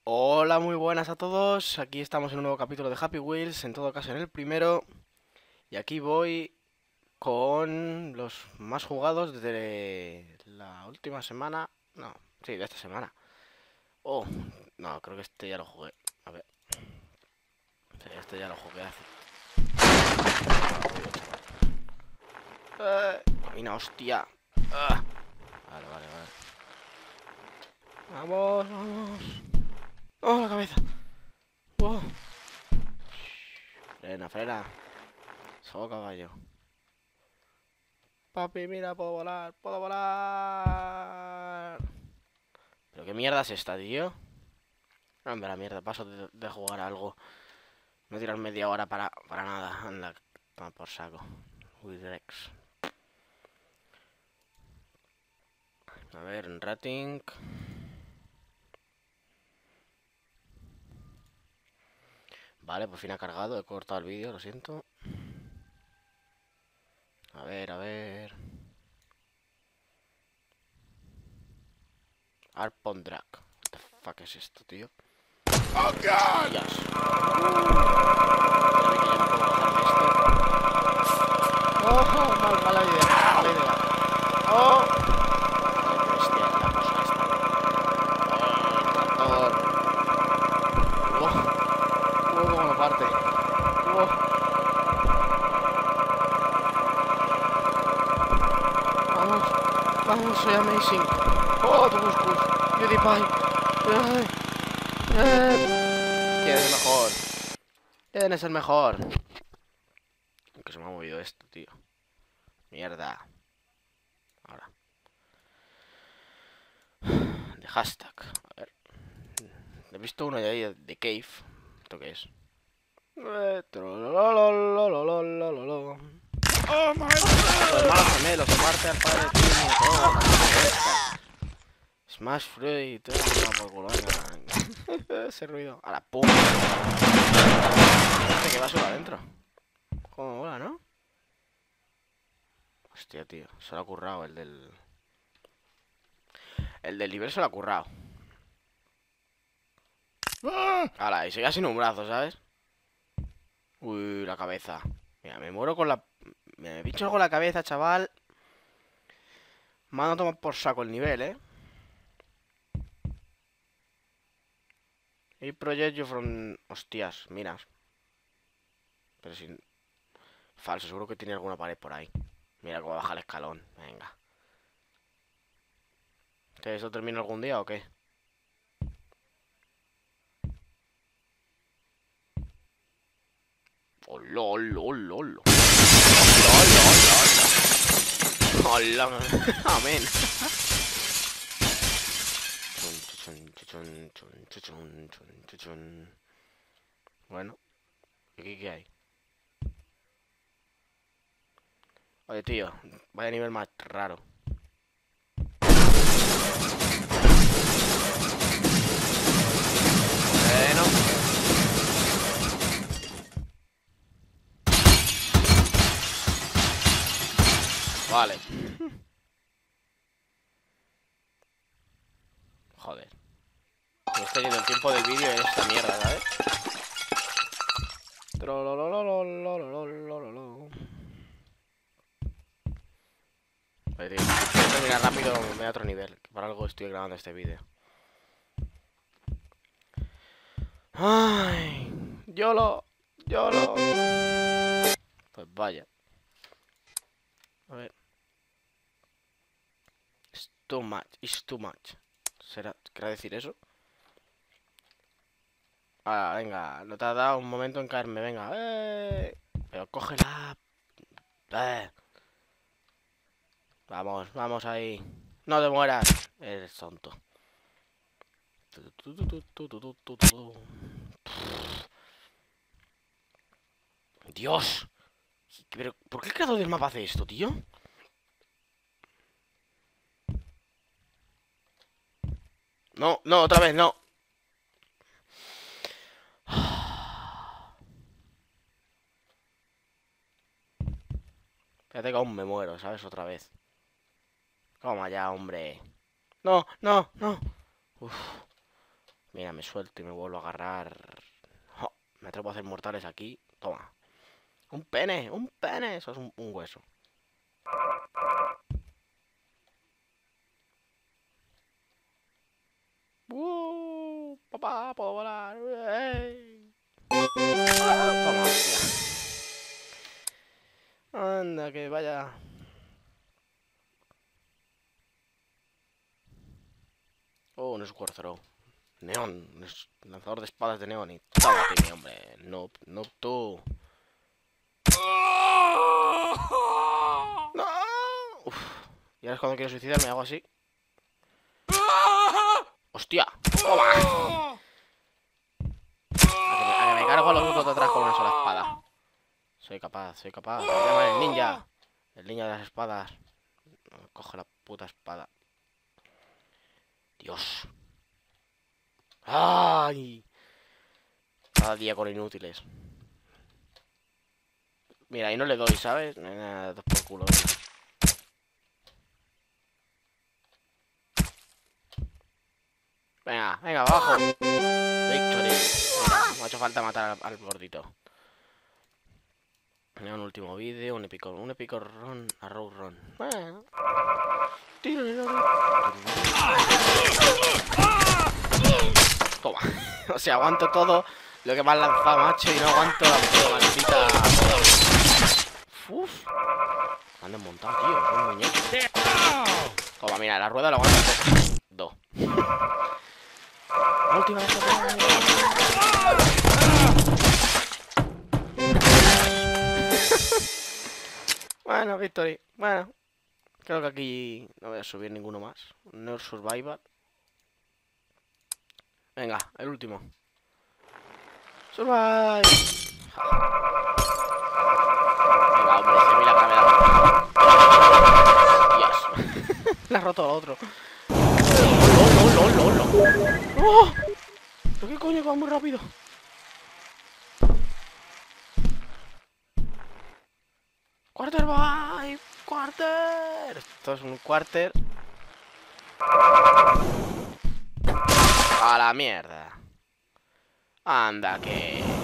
Hola, muy buenas a todos. Aquí estamos en un nuevo capítulo de Happy Wheels, en todo caso en el primero. Y aquí voy con los más jugados de la última semana. No, sí, de esta semana. Oh, no, creo que este ya lo jugué. A ver, sí, este ya lo jugué hace. Mira, hostia. Ah, vale. Vamos, vamos. Oh, la cabeza. Oh. Frena. Solo caballo. Papi, mira, puedo volar. ¿Pero qué mierda es esta, tío? Anda la mierda, paso de jugar a algo. No tirar media hora para nada. Anda, toma por saco. Rex. A ver, en rating. Vale, por fin ha cargado. He cortado el vídeo, lo siento. A ver. Arpon Drag. What the fuck es esto, tío? ¡Oh, God! Yes. ¡Oh, mala idea! ¡Oh! Qué bestia es la cosa esta. El tractor. Cómo lo parte. Vamos, soy amazing. Oh, tu buscus. PewDiePie. ¿Quién es el mejor? ¿Quién es el mejor? Que se me ha movido esto, tío. Mierda. Ahora. De hashtag. A ver. He visto uno de ahí de Cave. ¿Esto qué es? ¡Oh, my God! Los hermanos gemelos, aparte al padre de Smash Free, todo por culo. Ese ruido. A la pum. Parece que va solo adentro. Como mola, ¿no? Hostia, tío. Se lo ha currado el del... El del nivel se lo ha currado. ¡Hala! Y se queda sin un brazo, ¿sabes? Uy, la cabeza. Mira, me muero con la... Me pincho con la cabeza, chaval. Me van a tomar por saco el nivel, ¿eh? Y project you from... Hostias, minas. Pero sin... Falso, seguro que tiene alguna pared por ahí. Mira cómo baja el escalón. Venga. ¿Que esto termina algún día o qué? ¡Hola, hola, hola, hola! ¡Hola, hola! ¡Amén! Bueno, ¿y aquí qué hay? Oye, tío, vaya nivel más raro. Bueno. Vale. Joder. Me estoy yendo el tiempo del vídeo en esta mierda, ¿sabes? Oye, tío, voy a terminar rápido, me voy a otro nivel. Que por algo estoy grabando este vídeo. Ay, YOLO. Pues vaya. A ver. It's too much. ¿Será? ¿Querrá decir eso? Ah, venga, no te ha dado un momento en caerme, venga. Pero cógela. Vamos ahí. No te mueras. Eres tonto. Dios. Pero, ¿por qué el creador del mapa hace esto, tío? No, otra vez, no. Fíjate que aún me muero, ¿sabes? Otra vez. Toma ya, hombre. No. Uf. Mira, me suelto y me vuelvo a agarrar. ¡Oh! Me atrevo a hacer mortales aquí. Toma. ¡Un pene! ¡Un pene! Eso es un hueso. ¡Papá! ¡Puedo volar! ¡Ey! Toma, hostia. Anda, que vaya. Oh, no es Warthrow. Neón. Es lanzador de espadas de neón. Y toma, tío, hombre. No, no tú. ¡No! Uf. Y ahora es cuando quiero suicidarme, hago así. ¡Hostia! ¡Toma! A que me cargo a los brutos de atrás con una sola espada. Soy capaz, soy capaz. Me llaman el ninja. El ninja de las espadas. Coge la puta espada. Dios. ¡Ay! Cada día con inútiles. Mira, ahí no le doy, ¿sabes? Dos por culo. Venga, venga, abajo. Victory. Venga, me ha hecho falta matar al gordito. Mira, un último vídeo, un épico run, a road run. Bueno. Toma. O sea, aguanto todo lo que me han lanzado, macho, y no aguanto la maldita. Uf. Me han desmontado, tío. Es un muñeco. Toma, mira, la rueda la aguanto. Dos. La última vez que Bueno, Victory. Bueno. Creo que aquí no voy a subir ninguno más. No Survival. Venga, el último. Survive. Venga, hombre, se mira la Dios. Le ha roto al otro. ¡Oh! ¿Pero qué coño que va muy rápido? Quarterback. Quarter. Esto es un quarter. A la mierda. Anda que...